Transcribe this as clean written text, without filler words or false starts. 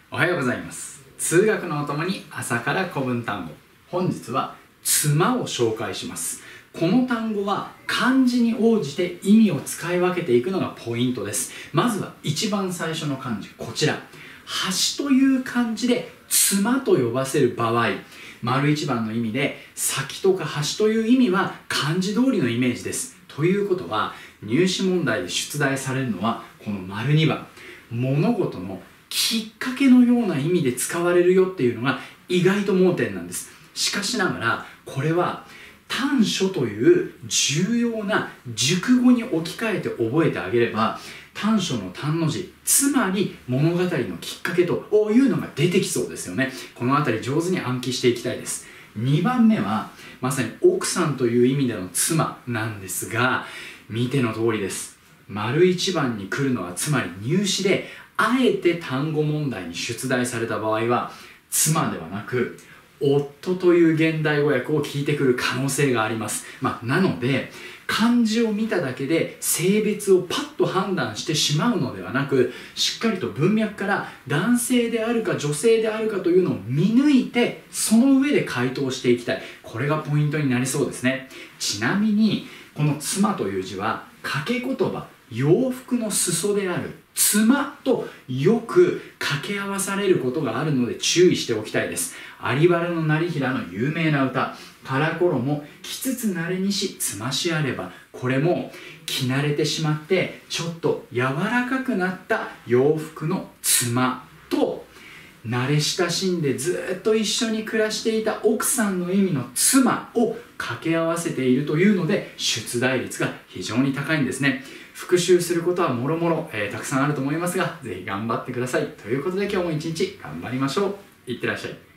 おはようございます。通学のお供に朝から古文単語。本日は妻を紹介します。この単語は漢字に応じて意味を使い分けていくのがポイントです。まずは一番最初の漢字、こちら。橋という漢字で妻と呼ばせる場合、丸一番の意味で先とか橋という意味は漢字通りのイメージです。ということは入試問題で出題されるのはこの丸2番、物事のきっかけのような意味で使われるよっていうのが意外と盲点なんです。しかしながらこれは短所という重要な熟語に置き換えて覚えてあげれば、短所の短の字、つまり物語のきっかけというのが出てきそうですよね。このあたり上手に暗記していきたいです。2番目はまさに奥さんという意味での妻なんですが、見ての通りです。丸1番に来るのはつまり入試であえて単語問題に出題された場合は妻ではなく夫という現代語訳を聞いてくる可能性があります。なので漢字を見ただけで性別をパッと判断してしまうのではなく、しっかりと文脈から男性であるか女性であるかというのを見抜いて、その上で回答していきたい。これがポイントになりそうですね。ちなみにこの妻という字は掛け言葉、洋服の裾である妻とよく掛け合わされることがあるので注意しておきたいです。有原業平の有名な歌、から衣着つつ慣れにしつましあれば、これも着慣れてしまってちょっと柔らかくなった洋服の妻と慣れ親しんでずっと一緒に暮らしていた奥さんの意味の妻を掛け合わせているというので出題率が非常に高いんですね。復習することはもろもろたくさんあると思いますが、ぜひ頑張ってください。ということで今日も一日頑張りましょう。いってらっしゃい。